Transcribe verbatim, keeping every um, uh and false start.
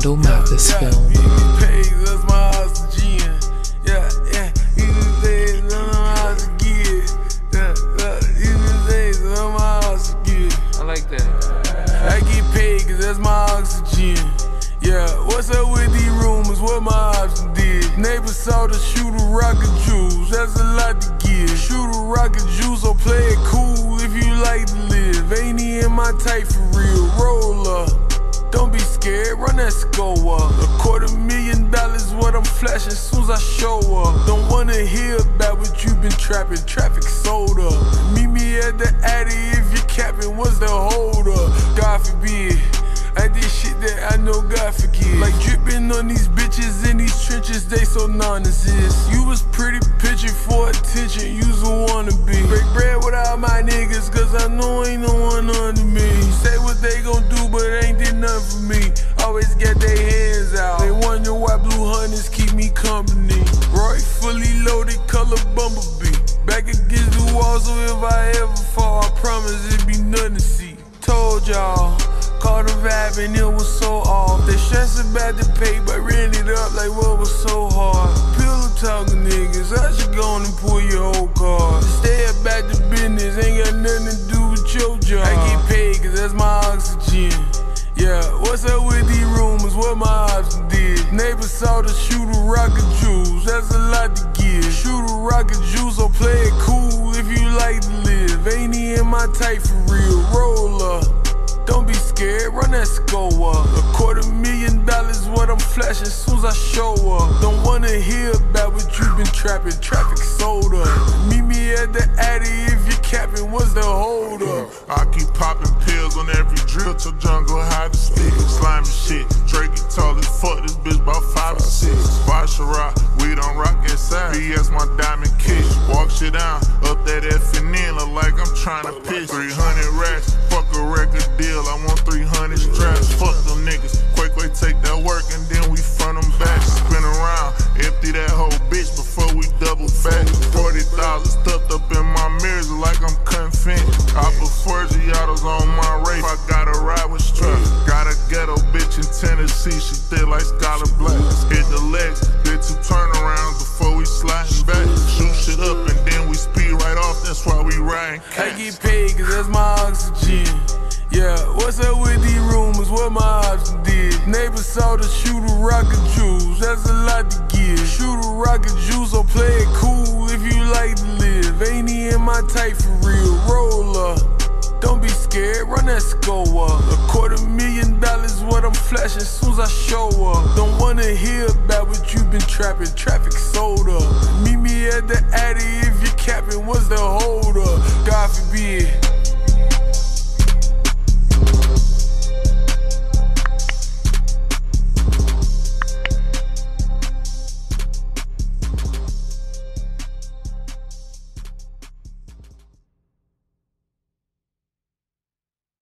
Randall Mathis yeah, film. Yeah, you paid, that's my oxygen. Yeah, yeah, you can say that's my oxygen. Yeah, yeah, you can say that's my oxygen. I like that. I get paid cause that's my oxygen. Yeah, what's up with these rumors? What my option did? Neighbors saw the shooter rocket juice. That's a lot to give. Shooter rocket juice, or play it cool if you like to live. Ain't he in my type for real? Roll up. Don't be scared, run that skull up. A quarter million dollars what I'm flashing soon as I show up. Don't wanna hear about what you been trapping. Traffic sold up. Meet me at the Addy if you're capping. What's the hold up? God forbid. I did shit that I know God forgive. Like dripping on these bitches in these trenches, they so non-exist. You was pretty picture for attention, you's a wannabe. Break bread without my niggas, cause I know ain't no one under me. Say what they gon' do, but ain't did nothing for me. Always get their hands out. They wonder why blue hunters keep me company. Roy fully loaded, color bumblebee. Back against the wall, so if I ever fall, I promise it be nothing to see. Told y'all. Caught a vibe and it was so off. They stress about the pay, but ran it up like what was so hard. Pillow talking niggas, I should go on and pull your whole card. Stay about the business, ain't got nothing to do with your job. I get paid cause that's my oxygen. Yeah, what's up with these rumors? What my option did? Neighbors saw the shooter rocket juice. That's a lot to give. Shooter rocket juice, or play it cool if you like to live. Ain't he in my type for real? Roll up. Don't be scared, run that skull up. A quarter million dollars what I'm flashing soon as I show up. Don't wanna hear about what you been trapping. Traffic sold up. Meet me at the Addy if you're capping. What's the hold up? I keep popping pills on every drill till jungle hide the stick. Slimy shit, Drake tall as fuck, this bitch about five or six. Bashara, we don't rock inside. B S my diamond kick. Walk shit down, up that F and N, look like I'm trying to pitch. three hundred racks, fuck a record deal. I want three hundred straps, fuck them niggas. Quick, quick, take that work and then we front them back. Spin around, empty that whole bitch before we double back. forty thousand stuffed up in my mirrors like I'm confined. I put Forgiatos on my race, I gotta ride with strap. Got a ghetto bitch in Tennessee, she thick like Skylar Black. Hit the legs, did two turnarounds before we sliding back. Shoot shit up and then we speed right off, that's why we riding cats. I get paid cause that's my oxygen. Yeah, what's up with these rumors? What my option did? Neighbors saw the shooter rocket juice. That's a lot to give. Shooter rocket juice, or play it cool if you like to live. Ain't he in my type for real? Roll up. Don't be scared, run that skull up. A quarter million dollars what I'm flashing soon as I show up. Don't wanna hear about what you been trapping. Traffic sold up. Meet me at the Addy if you're capping. What's the hold up? God forbid.